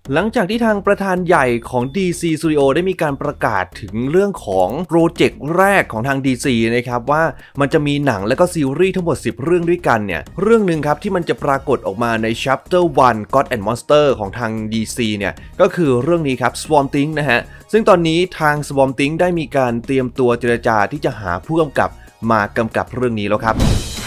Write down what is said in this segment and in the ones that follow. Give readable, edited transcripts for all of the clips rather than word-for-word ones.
หลังจากที่ทางประธานใหญ่ของ DC Studio ได้มีการประกาศถึงเรื่องของโปรเจกต์แรกของทาง DC นะครับว่ามันจะมีหนังและก็ซีรีส์ทั้งหมด10เรื่องด้วยกันเนี่ยเรื่องหนึ่งครับที่มันจะปรากฏออกมาใน Chapter 1 God and Monster ของทาง DC เนี่ยก็คือเรื่องนี้ครับ Swamp Thing นะฮะซึ่งตอนนี้ทาง Swamp Thing ได้มีการเตรียมตัวเจรจาที่จะหาผู้กำกับมากำกับเรื่องนี้แล้วครับ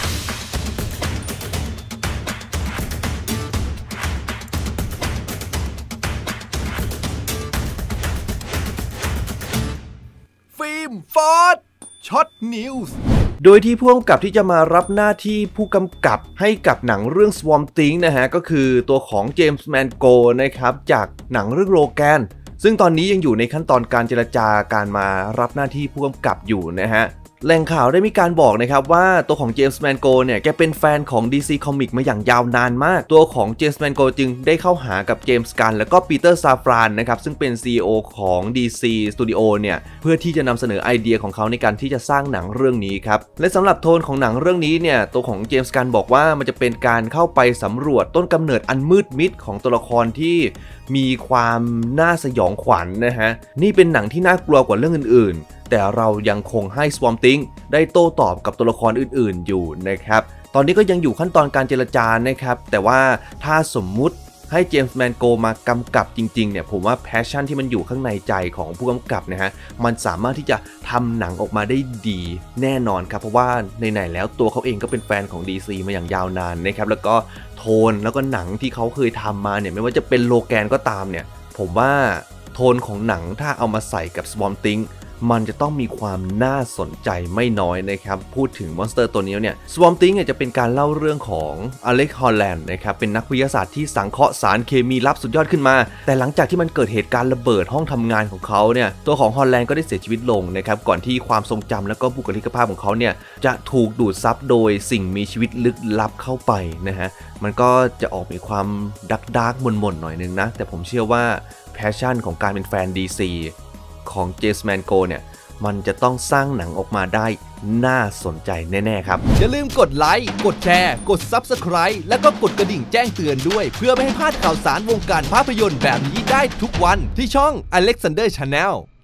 ฟิล์มฟอร์ดช็อตนิวส์โดยที่ผู้กำกับที่จะมารับหน้าที่ผู้กำกับให้กับหนังเรื่อง Swamp Thing นะฮะก็คือตัวของเจมส์แมนโกนะครับจากหนังเรื่องโลแกนซึ่งตอนนี้ยังอยู่ในขั้นตอนการเจรจาการมารับหน้าที่ผู้กำกับอยู่นะฮะแหล่งข่าวได้มีการบอกนะครับว่าตัวของเจมส์แมนโกเนี่ยแกเป็นแฟนของ DC Comics มาอย่างยาวนานมากตัวของเจมส์แมนโกจึงได้เข้าหากับเจมส์กันแล้วก็ปีเตอร์ซาฟรานนะครับซึ่งเป็น CEO ของ DC Studio เนี่ยเพื่อที่จะนำเสนอไอเดียของเขาในการที่จะสร้างหนังเรื่องนี้ครับและสำหรับโทนของหนังเรื่องนี้เนี่ยตัวของเจมส์กันบอกว่ามันจะเป็นการเข้าไปสำรวจต้นกำเนิดอันมืดมิดของตัวละครที่มีความน่าสยองขวัญนะฮะนี่เป็นหนังที่น่ากลัวกว่าเรื่องอื่นๆแต่เรายังคงให้ Swamp Thing ได้โต้ตอบกับตัวละครอื่นๆอยู่นะครับตอนนี้ก็ยังอยู่ขั้นตอนการเจรจานะครับแต่ว่าถ้าสมมุติให้เจมส์แมนโกมากำกับจริงๆเนี่ยผมว่าแพชชั่นที่มันอยู่ข้างในใจของผู้กำกับนะฮะมันสามารถที่จะทำหนังออกมาได้ดีแน่นอนครับเพราะว่าไหนๆแล้วตัวเขาเองก็เป็นแฟนของ DC มาอย่างยาวนานนะครับแล้วก็โทนแล้วก็หนังที่เขาเคยทำมาเนี่ยไม่ว่าจะเป็นโลแกนก็ตามเนี่ยผมว่าโทนของหนังถ้าเอามาใส่กับ Swamp Thingมันจะต้องมีความน่าสนใจไม่น้อยนะครับพูดถึงมอนสเตอร์ตัวนี้เนี่ย Swamp Thing เนี่ยจะเป็นการเล่าเรื่องของอเล็กซ์ฮอลแลนด์นะครับเป็นนักวิทยาศาสตร์ที่สังเคราะห์สารเคมีลับสุดยอดขึ้นมาแต่หลังจากที่มันเกิดเหตุการณ์ระเบิดห้องทำงานของเขาเนี่ยตัวของฮอลแลนด์ก็ได้เสียชีวิตลงนะครับก่อนที่ความทรงจำและก็บุคลิกภาพของเขาเนี่ยจะถูกดูดซับโดยสิ่งมีชีวิตลึกลับเข้าไปนะฮะมันก็จะออกมีความดักมนๆหน่อยนึงนะแต่ผมเชื่อว่าแพชชั่นของการเป็นแฟน DC ของเจมส์แมนโกเนี่ยมันจะต้องสร้างหนังออกมาได้น่าสนใจแน่ๆครับอย่าลืมกดไลค์กดแชร์กด Subscribe แล้วก็กดกระดิ่งแจ้งเตือนด้วยเพื่อไม่ให้พลาดข่าวสารวงการภาพยนตร์แบบนี้ได้ทุกวันที่ช่อง Alexander Channel